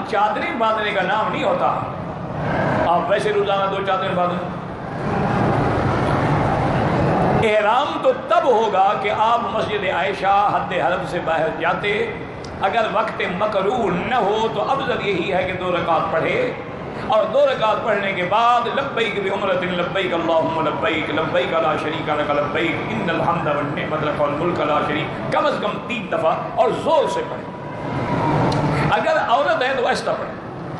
چادریں باندھنے کا نام نہیں ہوتا آپ ویسے روزانہ 2 چادریں باندھیں. احرام تو تب ہوگا کہ آپ مسجد عائشہ حد حرم سے باہر جاتے. اگر وقت مکروہ نہ ہو تو افضل یہی ہے کہ 2 رکعت پڑھے اور 2 رکعت پڑھنے کے بعد لبیک بعمرۃ لبیک اللہم لبیک لبیک لا شریک لک لبیک ان الحمد والنعمت لک والملک لا شریک کم از کم 3 دفعہ اور زور سے پڑھیں. اگر عورت ہے تو ایسا پڑھیں.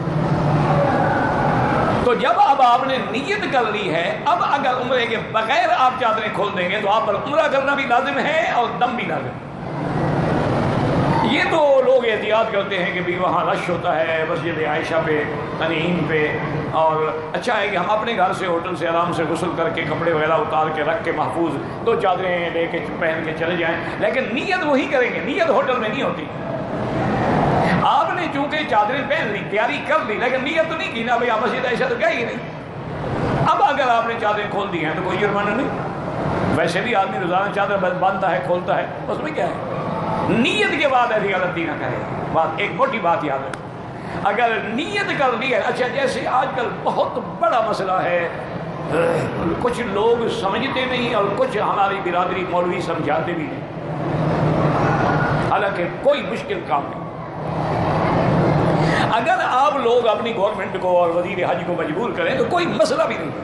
تو جب اب آپ نے نیت کر لی ہے اب اگر عمرے کے بغیر آپ چادریں کھول دیں گے تو آپ پر عمرہ کرنا بھی لازم ہے اور دم بھی لازم ہے. یہ تو لوگ احتیاط کرتے ہیں کہ بھی وہاں رش ہوتا ہے مسجد عائشہ پہ تنعیم پہ اور اچھا ہے کہ ہم اپنے گھر سے ہوٹل سے آرام سے غسل کر کے کپڑے وغیرہ اتار کے رکھ کے محفوظ 2 چادریں لے کے پہن کے چلے جائیں. لیکن نیت وہی کریں گے, نیت ہوٹل میں نہیں ہوتی. آپ نے چونکہ چادریں پہن لی تیاری کر لی لیکن نیت تو نہیں کی نا بھائی آپ مسجد عائشہ تو گئے ہی نہیں. اب اگر آپ نے چادریں کھول دی ہیں تو کوئی جرمانہ نہیں. ویسے بھی آدمی روزانہ چادر باندھتا ہے کھولتا ہے اس میں کیا ہے. نیت کے بعد ایسی غلطی نہ کرے. بات ایک موٹی بات یاد ہے اگر نیت کر لی ہے. اچھا جیسے آج کل بہت بڑا مسئلہ ہے کچھ لوگ سمجھتے نہیں اور کچھ ہماری برادری مولوی سمجھاتے بھی نہیں حالانکہ کوئی مشکل کام نہیں. اگر آپ لوگ اپنی گورنمنٹ کو اور وزیر حج کو مجبور کریں تو کوئی مسئلہ بھی نہیں.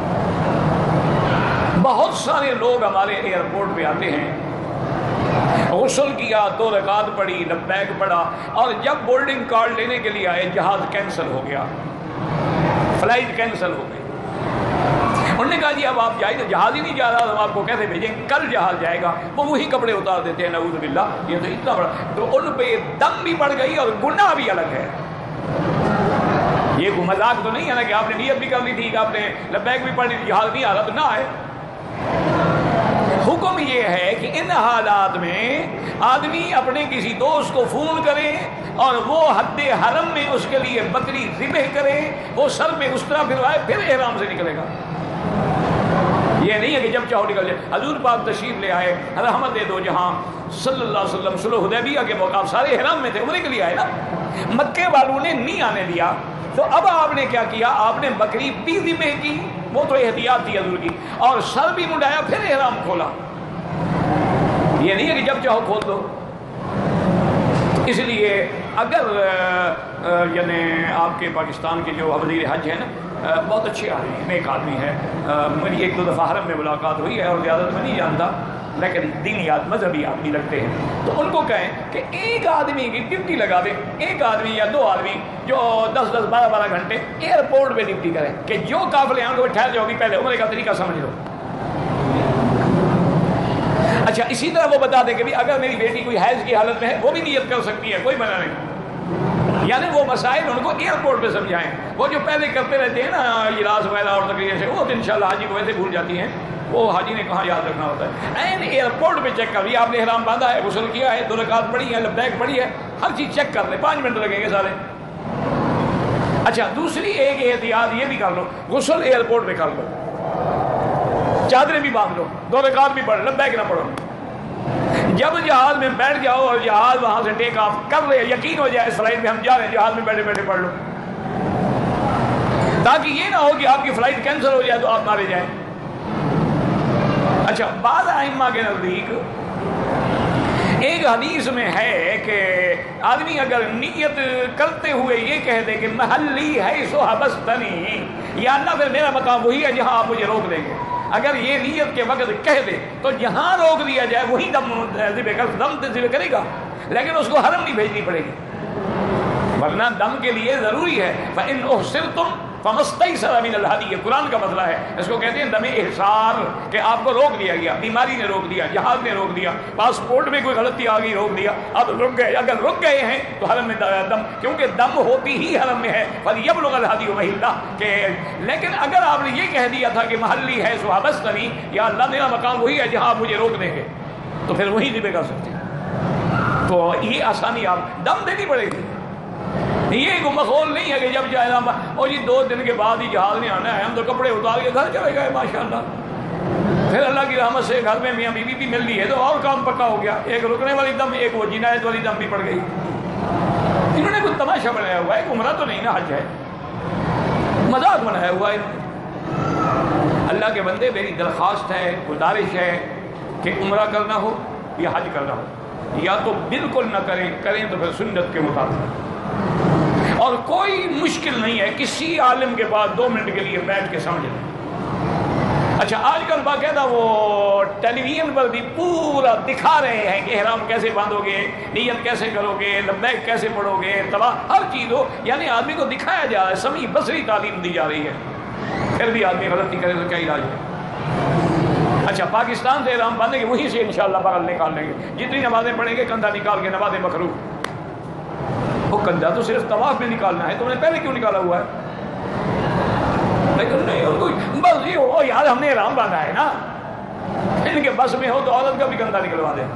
بہت سارے لوگ ہمارے ایئرپورٹ پہ آتے ہیں غسل کیا 2 رکعت پڑھی لبیک پڑھا اور جب بورڈنگ کارڈ لینے کے لیے آئے جہاز کینسل ہو گیا فلائٹ کینسل ہو گئی. انہوں نے کہا جی اب آپ جائیں تو جہاز ہی نہیں جا رہا تو آپ کو کیسے بھیجیں کل جہاز جائے گا. وہ وہی کپڑے اتار دیتے ہیں نعوذ باللہ. یہ تو اتنا بڑا تو ان پہ دم بھی بڑھ گئی اور گناہ بھی الگ ہے. یہ کوئی مذاق تو نہیں ہے نا کہ آپ نے نیت بھی کر لی تھی کہ آپ نے لبیک بھی پڑھ لی تھی جہاز نہیں آ رہا تو نہ آئے. حکم یہ ہے کہ ان حالات میں آدمی اپنے کسی دوست کو فون کرے اور وہ حد حرم میں اس کے لیے بکری ذبح کرے وہ سر میں اس طرح پھروائے پھر احرام سے نکلے گا. یہ نہیں ہے کہ جب چاہو نکل جائے. حضور پاک تشریف لے آئے رحمت دو جہاں صلی اللہ علیہ وسلم صلح حدیبیہ کے موقع سارے احرام میں تھے عمرے کے لیے آئے نا. مکے والوں نے نہیں آنے دیا تو اب آپ نے کیا کیا آپ نے بکری بھی ذبح کی وہ تو احتیاط تھی حضور کی اور سر بھی منڈایا پھر احرام کھولا. یہ نہیں ہے کہ جب چاہو کھول دو. اس لیے اگر یعنی آپ کے پاکستان کے جو وزیر حج ہیں نا بہت اچھے آدمی ہیں نیک آدمی ہے. میری 1-2 دفعہ حرم میں ملاقات ہوئی ہے اور زیادہ میں نہیں جانتا لیکن دینیات مذہبی آدمی لگتے ہیں. تو ان کو کہیں کہ ایک آدمی کی ڈیوٹی لگا دیں 1 آدمی یا 2 آدمی جو 10-10 12-12 گھنٹے ایئرپورٹ پہ ڈیوٹی کریں کہ جو قافلے ہیں ان کو ٹھہر جاؤ بھی پہلے عمرے کا طریقہ سمجھ لو. اچھا اسی طرح وہ بتا دیں کہ بھی اگر میری بیٹی کوئی حیض کی حالت میں ہے وہ بھی نیت کر سکتی ہے کوئی منع نہیں. یعنی وہ مسائل ان کو ایئرپورٹ پہ سمجھائیں. وہ جو پہلے کرتے رہتے ہیں نا اجلاس وغیرہ اور تقریر سے وہ تو انشاءاللہ حاجی کو ویسے بھول جاتی ہیں. وہ حاجی نے کہاں یاد رکھنا ہوتا ہے. این ایئرپورٹ پہ چیک کر لیا آپ نے احرام باندھا ہے غسل کیا ہے 2 رکعت پڑھی ہے لبیک پڑھی ہے ہر چیز چیک کر لیں 5 منٹ لگیں گے سارے. اچھا دوسری ایک احتیاط یہ بھی کر لو غسل ایئرپورٹ پہ کر لو چادریں بھی باندھ لو 2 رکعت بھی پڑھ لبیک نہ پڑھو. جب جہاز میں بیٹھ جاؤ اور جہاز وہاں سے ٹیک آف کر رہے یقین ہو جائے اس فلائٹ میں ہم جا رہے ہیں جہاز میں بیٹھے بیٹھے پڑھ لو تاکہ یہ نہ ہو کہ آپ کی فلائٹ کینسل ہو جائے تو آپ مارے جائیں. اچھا بعض ائمہ کے نزدیک ایک حدیث میں ہے کہ آدمی اگر نیت کرتے ہوئے یہ کہہ دے کہ محلی ہے سو حبستنی یا اللہ پھر میرا مقام وہی ہے جہاں آپ مجھے روک دیں گے. اگر یہ نیت کے وقت کہہ دے تو جہاں روک دیا جائے وہی دم ذبح کرے گا لیکن اس کو حرم نہیں بھیجنی پڑے گی ورنہ دم کے لیے ضروری ہے. فَإِنْ أُحْصِرْتُمْ فَمَسْتَيْسَرَ مِنَ الْهَدْيِ یہ قرآن کا مسئلہ ہے. اس کو کہتے ہیں دم احصار کہ آپ کو روک دیا گیا بیماری نے روک دیا جہاز نے روک دیا پاسپورٹ میں کوئی غلطی آ گئی روک دیا اب رک گئے. اگر رک گئے ہیں تو حرم میں دم کیونکہ دم ہوتی ہی حرم میں ہے فَلْيَبْلُغَ الْهَدْيُ مَحِلَّهُ کہ لیکن اگر آپ نے یہ کہہ دیا تھا کہ محلی ہے سو حبستنی یا اللہ میرا مقام وہی ہے جہاں آپ مجھے روک دیں گے تو پھر وہی ذبح کر سکتے ہیں. تو یہ آسانی آپ دم دینی پڑے گی. یہ کوئی مخول نہیں ہے کہ جب جائے اور یہ 2 دن کے بعد ہی جہاز میں آنا ہے ہم تو کپڑے اتار کے گھر چلے گئے ماشاءاللہ. پھر اللہ کی رحمت سے گھر میں میاں بیوی بھی مل لی ہے تو اور کام پکا ہو گیا. ایک رکنے والی دم ایک وہ جنایت والی دم بھی پڑ گئی. انہوں نے کوئی تماشا بنایا ہوا ہے، عمرہ تو نہیں نا، حج ہے، مذاق بنایا ہوا ہے انہوں نے۔ اللہ کے بندے، میری درخواست ہے، گزارش ہے کہ عمرہ کرنا ہو یا حج کرنا ہو، یا تو بالکل نہ کریں، کریں تو پھر سنت کے مطابق، اور کوئی مشکل نہیں ہے، کسی عالم کے پاس 2 منٹ کے لیے بیٹھ کے سمجھ لیں۔ اچھا آج کل باقاعدہ وہ ٹیلی ویژن پر بھی پورا دکھا رہے ہیں کہ احرام کیسے باندھو گے، نیت کیسے کرو گے، لبیک کیسے پڑھو گے، طواف، ہر چیز ہو، یعنی آدمی کو دکھایا جا رہا ہے، سمیع بصری تعلیم دی جا رہی ہے، پھر بھی آدمی غلطی کرے تو کیا علاج ہے؟ اچھا پاکستان سے احرام باندھیں گے، وہیں سے انشاءاللہ بغل نکال لیں گے، جتنی نمازیں پڑھیں گے کندھا نکال کے، نماز مکروہ۔ وہ کندھا تو صرف طواف میں نکالنا ہے، تم نے پہلے کیوں نکالا ہوا ہے؟ لیکن نہیں بس یہ ہو یار، ہم نے احرام باندھا ہے نا، ان کے بس میں ہو تو عورت کا بھی کندھا نکلوا دیں۔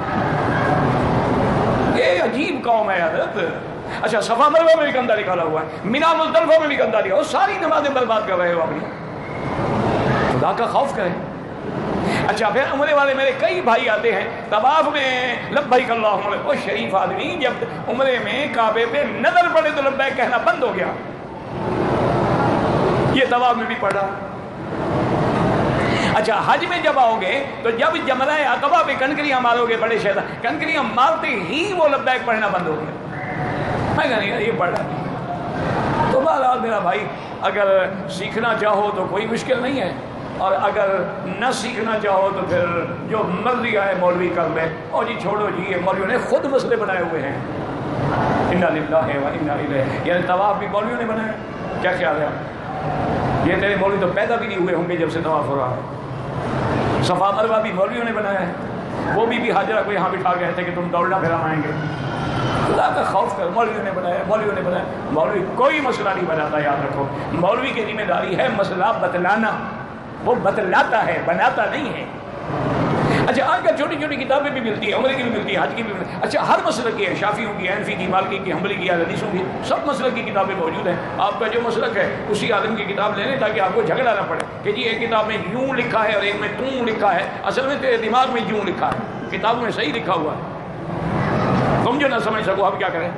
یہ عجیب قوم ہے حضرت۔ اچھا صفا مروہ میں بھی کندھا نکالا ہوا ہے، مینا مزدلفہ میں بھی کندھا نکالا، ساری نمازیں برباد کر رہے ہو اپنی، خدا کا خوف کریں۔ اچھا پھر عمرے والے میرے کئی بھائی آتے ہیں، طواف میں لبیک اللہم، وہ شریف آدمی جب عمرے میں کعبے پہ نظر پڑے تو لبیک کہنا بند ہو گیا، یہ طواف میں بھی پڑھا۔ اچھا حج میں جب آؤ گے تو جب جمرہ عقبہ پہ کنکریاں مارو گے، بڑے شیطان کنکریاں مارتے ہی وہ لبیک پڑھنا بند ہو گیا، میں کہا نہیں یہ پڑھا نہیں۔ تو بہرحال میرا بھائی، اگر سیکھنا چاہو تو کوئی مشکل نہیں ہے، اور اگر نہ سیکھنا چاہو تو پھر جو مرضی آئے مولوی کر لے، اور جی چھوڑو جی، یہ مولویوں نے خود مسئلے بنائے ہوئے ہیں، انا للہ و انا الیہ، یعنی طواف بھی مولویوں نے بنایا، کیا خیال ہے آپ؟ یہ تیرے مولوی تو پیدا بھی نہیں ہوئے ہوں گے جب سے طواف ہو رہا ہے۔ صفا مروہ بھی مولویوں نے بنایا ہے، وہ بھی حاجرہ کو یہاں بٹھا گئے تھے کہ تم دوڑنا پھر آئیں گے، خدا کا خوف کر، مولویوں نے بنایا، مولویوں نے بنایا۔ مولوی کوئی مسئلہ نہیں بناتا، یاد رکھو، مولوی کی ذمہ داری ہے مسئلہ بتلانا، وہ بتلاتا ہے، بناتا نہیں ہے۔ اچھا آج کل چھوٹی چھوٹی کتابیں بھی ملتی ہیں، عمرے کی بھی ملتی ہے، حج کی بھی ملتی ہے، اچھا ہر مسلک کی ہے، شافعیوں کی، حنفی کی، مالکی کی، حنبلی کی، حدیثوں کی، سب مسلک کی کتابیں موجود ہیں۔ آپ کا جو مسلک ہے اسی عالم کی کتاب لے لیں تاکہ آپ کو جھگڑا نہ پڑے کہ جی ایک کتاب میں یوں لکھا ہے اور ایک میں توں لکھا ہے، اصل میں تیرے دماغ میں یوں لکھا ہے، کتاب میں صحیح لکھا ہوا ہے، تم جو نہ سمجھ سکو اب کیا کریں؟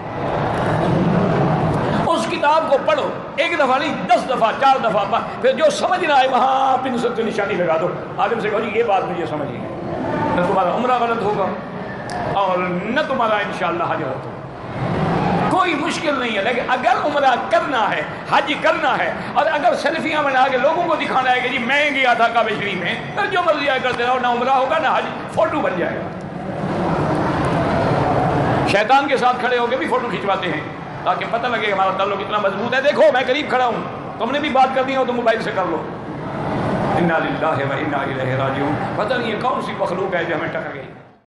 اس کتاب کو پڑھو، ایک دفعہ نہیں 10 دفعہ 4 دفعہ، پھر جو سمجھ نہ آئے وہاں پنسل سے نشانی لگا دو، عالم سے کہو جی یہ بات مجھے سمجھ نہیں ہے، نہ تمہارا عمرہ غلط ہوگا اور نہ تمہارا انشاءاللہ حج غلط ہوگا، کوئی مشکل نہیں ہے۔ لیکن اگر عمرہ کرنا ہے، حج کرنا ہے، اور اگر سیلفیاں بنا کے لوگوں کو دکھانا ہے کہ جی میں گیا تھا کعبہ شریف میں، پھر جو مرضی آئے کرتے رہو، نہ عمرہ ہوگا نہ حج، فوٹو بن جائے گا۔ شیطان کے ساتھ کھڑے ہو کے بھی فوٹو کھنچواتے ہیں تاکہ پتہ لگے کہ ہمارا تعلق اتنا مضبوط ہے، دیکھو میں قریب کھڑا ہوں، تم نے بھی بات کرنی ہو تو موبائل سے کر لو۔ انا للہ و انا الیہ راجعون، پتہ نہیں یہ کون سی مخلوق ہے جو ہمیں ٹکر گئی۔